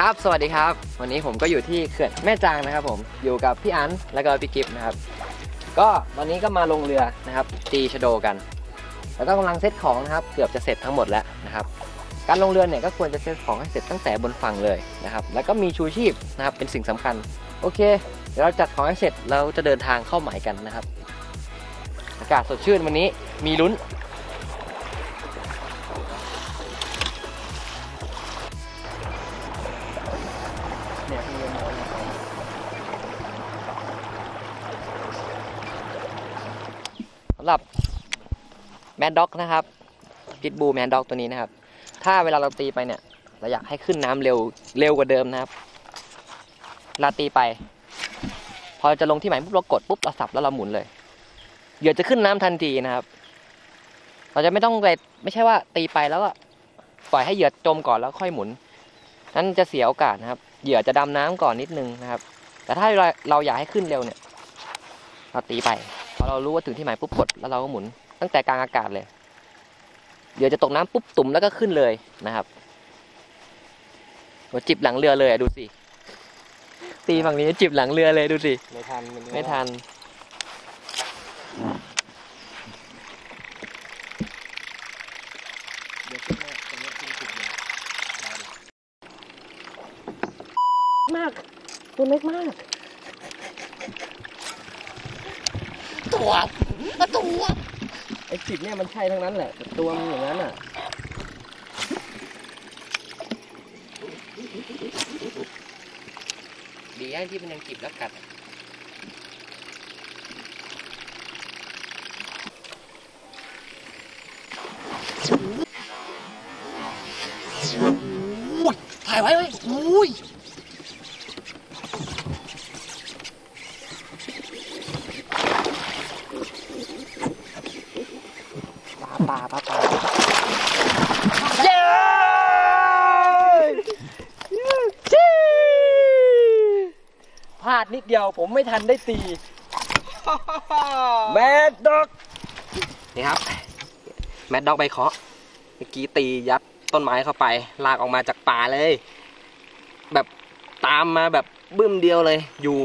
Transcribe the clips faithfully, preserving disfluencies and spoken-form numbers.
ครับสวัสดีครับวันนี้ผมก็อยู่ที่เขื่อนแม่จางนะครับผมอยู่กับพี่อันและก็พี่กิฟต์นะครับก็วันนี้ก็มาลงเรือนะครับตีชะโดกันแล้วก็กำลังเซตของนะครับเกือบจะเสร็จทั้งหมดแล้วนะครับการลงเรือเนี่ยก็ควรจะเซตของให้เสร็จตั้งแต่บนฝั่งเลยนะครับแล้วก็มีชูชีพนะครับเป็นสิ่งสำคัญโอเคเดี๋ยวเราจัดของให้เสร็จเราจะเดินทางเข้าหมายกันนะครับอากาศสดชื่นวันนี้มีลุ้นสำหรับแมนด็อกนะครับพิทบูแมนด็อกตัวนี้นะครับถ้าเวลาเราตีไปเนี่ยเราอยากให้ขึ้นน้ำเร็วเร็วกว่าเดิมนะครับเวลาตีไปพอจะลงที่หมายปุ๊บเรากดปุ๊บเราสับแล้วเราหมุนเลยเหยื่อจะขึ้นน้ำทันทีนะครับเราจะไม่ต้องไปไม่ใช่ว่าตีไปแล้วก็ปล่อยให้เหยื่อจมก่อนแล้วค่อยหมุนนั้นจะเสียโอกาสนะครับเหยื่อจะดำน้ำก่อนนิดนึงนะครับแต่ถ้าเราเราอยากให้ขึ้นเร็วเนี่ยเราตีไปพอเรารู้ว่าถึงที่หมายปุ๊บกดแล้วเราก็หมุนตั้งแต่กลางอากาศเลยเดี๋ยวจะตกน้ำปุ๊บตุ่มแล้วก็ขึ้นเลยนะครับหัวจิบหลังเรือเลยดูสิตีฝั่งนี้จิบหลังเรือเลยดูสิไม่ทันไม่ทันมากตัวเล็กมากตัวตัวไอ้จิบเนี่ยมันใช่ทั้งนั้นแหละตัวมันอย่างนั้นอ่ะดีอย่างที่มันยังจิบแล้วกัดถ่ายไว้ไว้อุ้ยปลาปลาปลาเย้พลาดนิดเดียวผมไม่ทันได้ตีแมดด็อกนี่ครับแมดด็อกใบเคาะเมื่อกี้ตียัดต้นไม้เข้าไปลากออกมาจากป่าเลยแบบตามมาแบบบึ้มเดียวเลยอยู่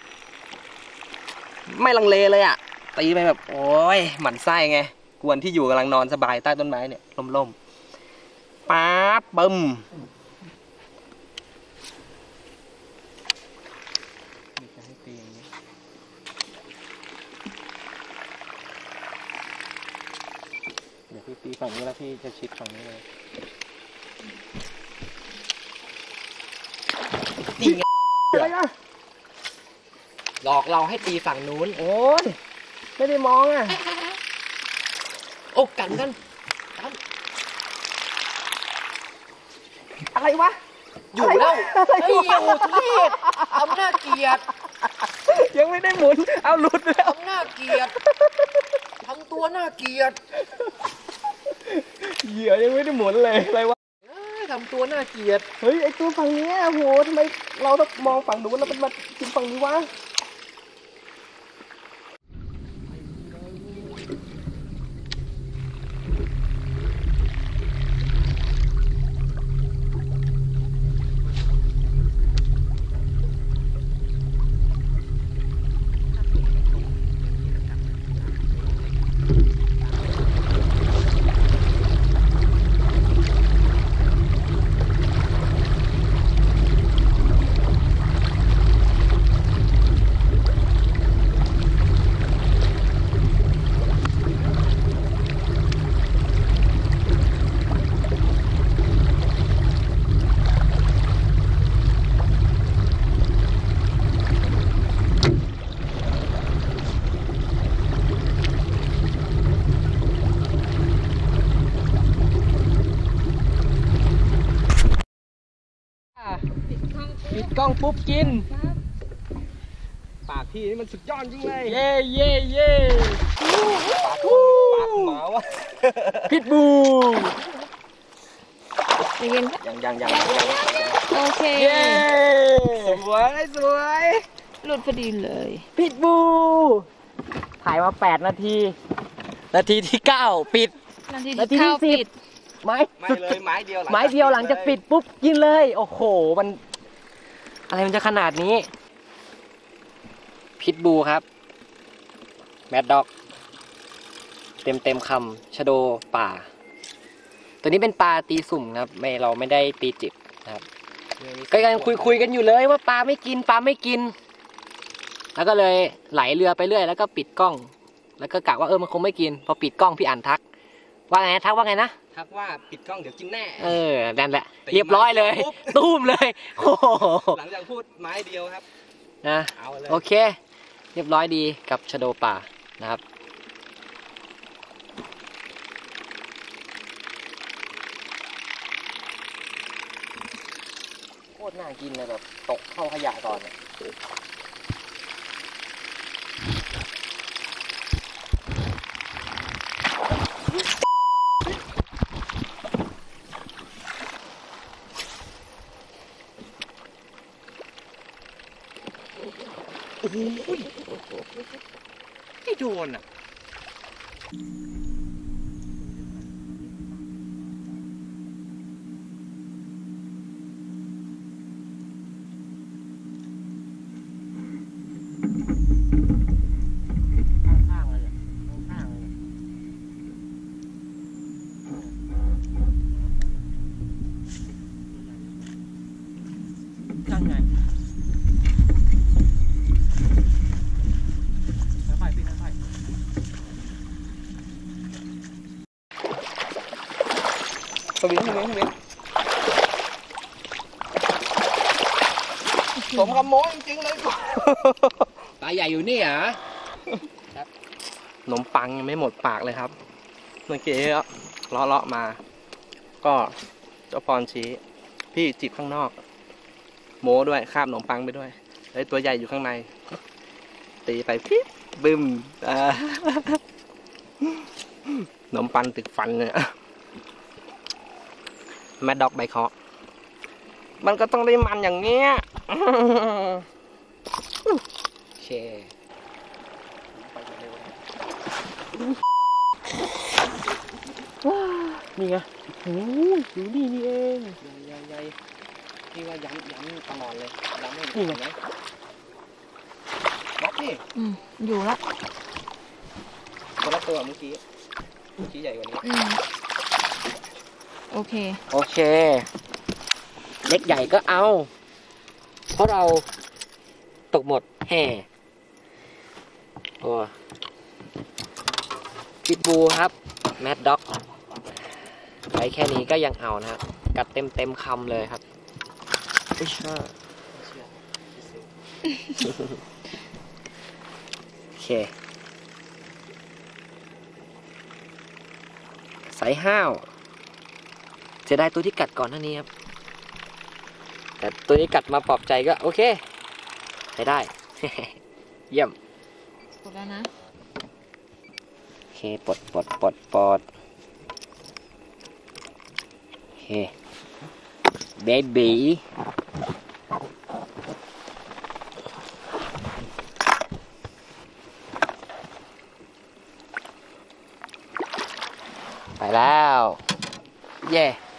ไม่ลังเลเลยอ่ะตีไปแบบโอ้ยหมั่นไส้ไงกวนที่อยู่กำลังนอนสบายใต้ต้นไม้เนี่ยล่มๆป๊าบบึ้มจะให้ตีอย่างนี้เดี๋ยวพี่ตีฝั่งนี้แล้วพี่จะชิดฝั่งนี้เลยนี่ไงอะไรอะหลอกเราให้ตีฝั่งนู้นโอ้ยไม่ได้มองอ่ะโอ้กันกันกันอะไรวะอยู่แล้วไอ้โอ้ทุเรศทำหน้าเกลียดยังไม่ได้หมุนเอาหลุดแล้วทำหน้าเกลียดทำตัวหน้าเกลียดเหยื่อยังไม่ได้หมุนเลยอะไรวะทำตัวหน้าเกลียดเฮ้ยไอตัวฝั่งนี้โหทำไมเราต้องมองฝั่งนู้นแล้วมันมากินฝั่งนี้วะปิดกล้องปุ๊บกินปากพี่นี่มันสุดยอดจริงเลยเย่เย่เย่ปากปากหมาวะพิทบูยังยังยังยังโอเคเย่สวยสวยหลุดพอดีเลยพิทบูถ่ายมาแปดนาทีนาทีที่เก้าปิดนาทีที่สิบไม้ไม่เลยไม้เดียวไม้เดียวหลังจากปิดปุ๊บยิงเลยโอ้โหมันอะไรมันจะขนาดนี้พิทบูครับแมดด็อกเต็มเต็มคำชะโดป่าตัวนี้เป็นปลาตีสุ่มครับไม่เราไม่ได้ตีจิบนะครับก็ยังคุยคุยกันอยู่เลยว่าปลาไม่กินปลาไม่กินแล้วก็เลยไหลเรือไปเรื่อยแล้วก็ปิดกล้องแล้วก็กะว่าเออมันคงไม่กินพอปิดกล้องพี่อ่านทักว่าไงทักว่าไงนะทักว่าปิดกล้องเดี๋ยวกินแน่เออนั่นแหละเรียบร้อยเลยตุ้มเลยโอ้โหหลังจากพูดไม้เดียวครับนะโอเคเรียบร้อยดีกับชะโดป่านะครับโคตรน่ากินเลยแบบตกเข้าขยะก่อนเนี่ยโอ้โหไม่โดนอ่ะข้างๆเลยข้างๆเลยนั่งไงสวิงสวิงสวิงผมขโมยจริงๆเลยปลาใหญ่อยู่นี่เหรอครับขนมปังยังไม่หมดปากเลยครับเมื่อกี้เลาะเลาะมา ก็เจ้าพรชี้พี่จิบข้างนอกโม้ด้วยคาบขนมปังไปด้วยไอ้ตัวใหญ่อยู่ข้างในตีไปปิ๊บบึ้มขนมปังติดฟันเนี่ยแมดด็อกใบเคาะมันก็ต้องได้มันอย่างเงี้ยเช่นี่ไงโอ้ยอยู่นี่นี่เองใหญ่ใหญ่นี่ว่าย้ำย้ำตลอดเลยย้ำไม่หมดไหมล็อกนี่อืมอยู่ละคนละตัวเมื่อกี้เมื่อกี้ใหญ่กว่านี้อืมโอเคโอเคเล็กใหญ่ก็เอาเพราะเราตกหมดแห่โอ้พิทบูครับแมดด็อกไปแค่นี้ก็ยังเอานะครับกัดเต็มเต็มคำเลยครับไม่เชื่อโอเคสายห้าวจะได้ตัวที่กัดก่อนหน้านี้ครับแต่ตัวนี้กัดมาปลอบใจก็โอเคใช้ได้ เยี่ยมปลดแล้วนะโอเคปลดปลดปลดปลดโอเคเบบี้ไปแล้วเย่